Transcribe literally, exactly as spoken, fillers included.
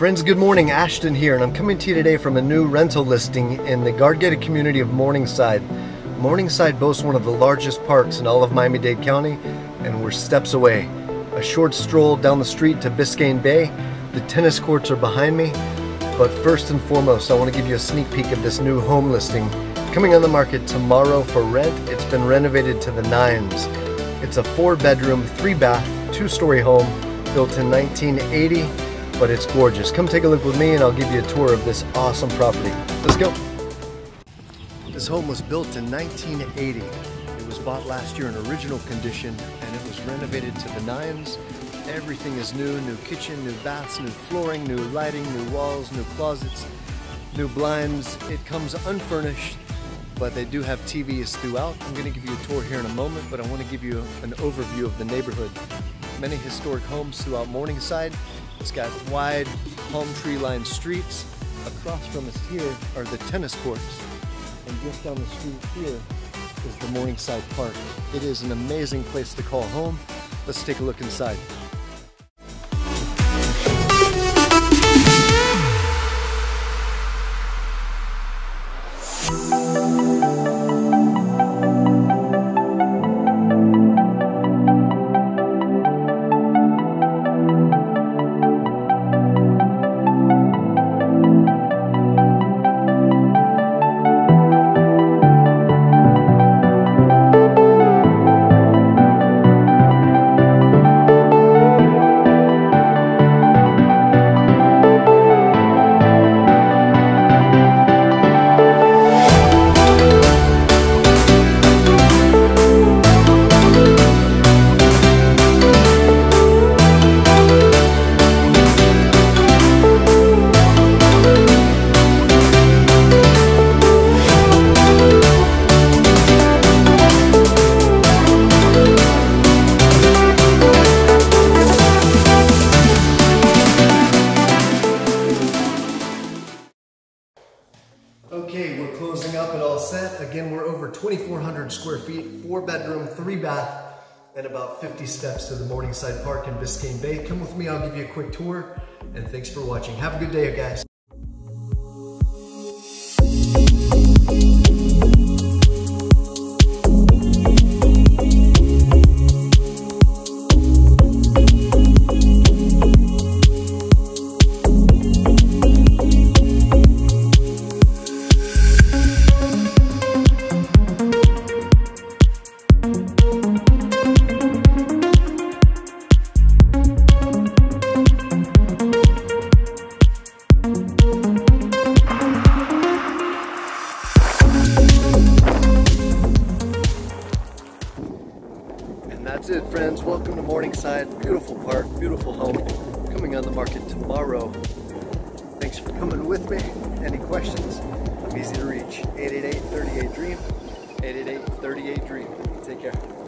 Friends, good morning. Ashton here, and I'm coming to you today from a new rental listing in the guard-gated community of Morningside. Morningside boasts one of the largest parks in all of Miami-Dade County, and we're steps away. A short stroll down the street to Biscayne Bay. The tennis courts are behind me, but first and foremost, I want to give you a sneak peek of this new home listing coming on the market tomorrow for rent. It's been renovated to the nines. It's a four-bedroom, three-bath, two-story home built in nineteen eighty. But it's gorgeous. Come take a look with me and I'll give you a tour of this awesome property. Let's go. This home was built in nineteen eighty. It was bought last year in original condition and it was renovated to the nines. Everything is new, new kitchen, new baths, new flooring, new lighting, new walls, new closets, new blinds. It comes unfurnished, but they do have T Vs throughout. I'm going to give you a tour here in a moment, but I want to give you an overview of the neighborhood. Many historic homes throughout Morningside. It's got wide palm tree lined streets. Across from us here are the tennis courts. And just down the street here is the Morningside Park. It is an amazing place to call home. Let's take a look inside. Okay, we're closing up and all set. Again, we're over twenty-four hundred square feet, four bedroom, three bath, and about fifty steps to the Morningside Park in Biscayne Bay. Come with me, I'll give you a quick tour, and thanks for watching. Have a good day, guys. That's it, friends. Welcome to Morningside. Beautiful park, beautiful home, coming on the market tomorrow. Thanks for coming with me. Any questions? I'm easy to reach. eight eight eight, three eight, DREAM. eight eight eight, three eight, DREAM. Take care.